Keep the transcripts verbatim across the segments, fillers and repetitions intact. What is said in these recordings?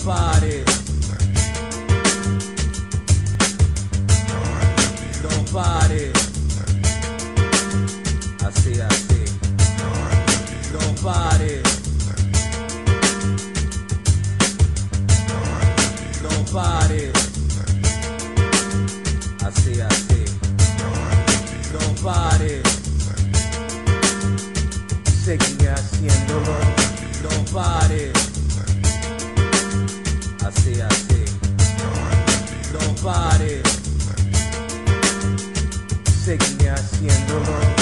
pares, no pares, así, así, no pares, no pares, así, así, no pares, seguiré haciéndolo, no pares, así, así, no pares, seguiré haciéndolo.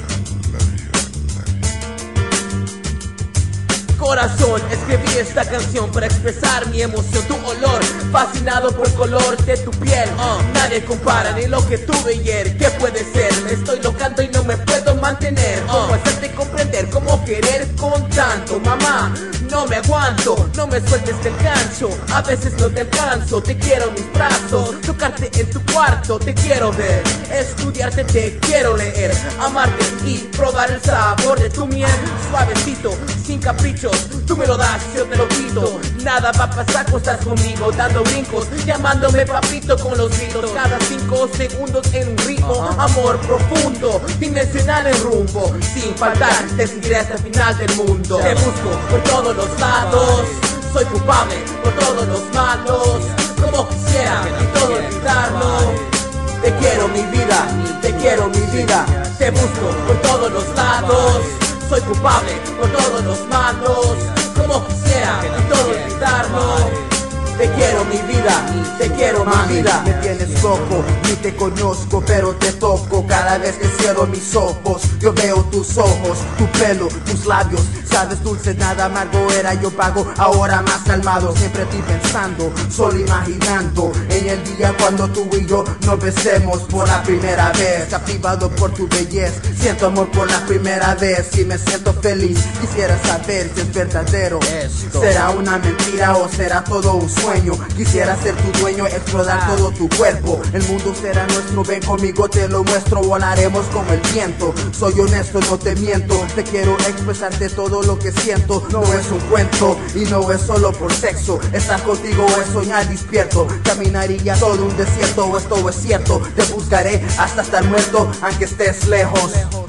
Corazón, escribí esta canción para expresar mi emoción, tu olor, fascinado por el color de tu piel. uh, Nadie compara ni lo que tuve ayer. ¿Qué puede ser? Me estoy locando y no me puedo mantener. ¿Cómo uh. hacerte comprender? ¿Cómo querer con tanto? Mamá, no me aguanto, no me sueltes del gancho. A veces no te alcanzo, te quiero en mis brazos, tocarte en tu cuarto, te quiero ver, estudiarte, te quiero leer, amarte y probar el sabor de tu miel. Suavecito, sin caprichos, tú me lo das, yo te lo quito. Nada va a pasar cuando estás conmigo, dando brincos, llamándome papito con los gritos. Cada cinco segundos en un ritmo, amor profundo, dimensional en rumbo. Sin faltar, te seguiré hasta el final del mundo. Te busco por todos los lados, soy culpable por todos los malos. Como quisiera y todo olvidarlo. Te quiero mi vida, te quiero mi vida. Te busco por todos los lados, soy culpable por todos los malos. Como quisiera y todo olvidarlo. Te quiero mi vida, te quiero mi vida. Me tienes loco, ni te conozco, pero te toco. Cada vez que cierro mis ojos, yo veo tus ojos, tu pelo, tus labios. Sabes dulce, nada amargo era, yo pago ahora más calmado. Siempre estoy pensando, solo imaginando en el día cuando tú y yo nos besemos por la primera vez. Captivado por tu belleza, siento amor por la primera vez y me siento feliz. Quisiera saber si es verdadero, Esto. será una mentira o será todo un sueño. Quisiera ser tu dueño, explorar todo tu cuerpo. El mundo será nuestro, ven conmigo, te lo muestro. Volaremos como el viento, soy honesto, no te miento. Te quiero expresarte todo lo que siento. No es un cuento y no es solo por sexo. Estar contigo es soñar despierto. Caminaría todo un desierto, esto es cierto. Te buscaré hasta estar muerto, aunque estés lejos.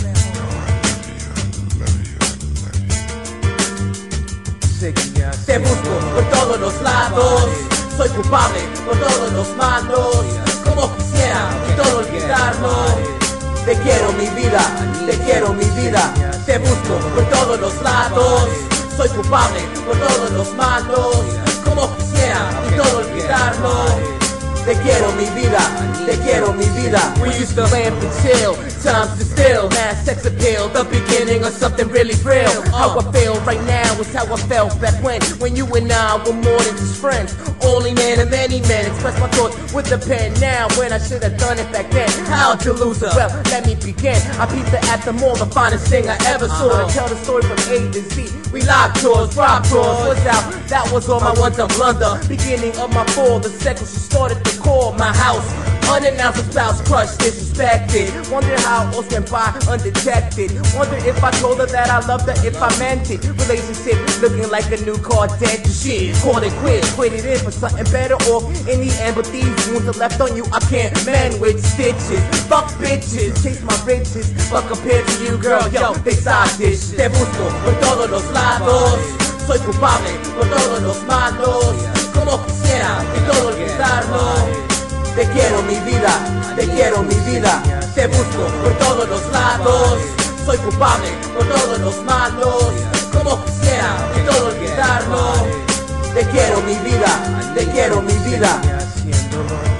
Te busco por todos los lados, soy culpable por todos los malos. Como quisiera y todo olvidarlo. Te quiero mi vida, te quiero mi vida. Te busco por todos los lados, soy culpable por todos los malos. Como quisiera y todo olvidarlo. Te quiero mi vida, te quiero mi vida. We used to lamp and chill, time to still, mass sex appeal, the beginning of something really real. How I feel right now is how I felt back when, when you and I were more than just friends. Only man of many men, express my thoughts with a pen now when I should have done it back then. How'd you lose her? Well, let me begin. I peeped her at the mall, the finest thing I ever saw. To tell the story from A to Z. We locked doors, rock doors, was out. That was all my one-time blunder. Beginning of my fall, the second she started to call my house. Unannounced spouse crushed, disrespected. Wondered how else went by undetected. Wondered if I told her that I loved her, if I meant it. Relationship looking like a new car dead to shit. Called it quit, quit it in for something better off in the end. But these wounds are left on you, I can't mend with stitches. Fuck bitches, chase my riches. But compared to you, girl, yo, they side dishes. Te busco por todos los lados, soy culpable por todos los malos. Como quisiera y todo olvidarlo. Te quiero mi vida, te quiero mi vida. Te busco por todos los lados, soy culpable por todos los malos. Como quisiera y todo olvidarlo. Te quiero mi vida, te quiero mi vida.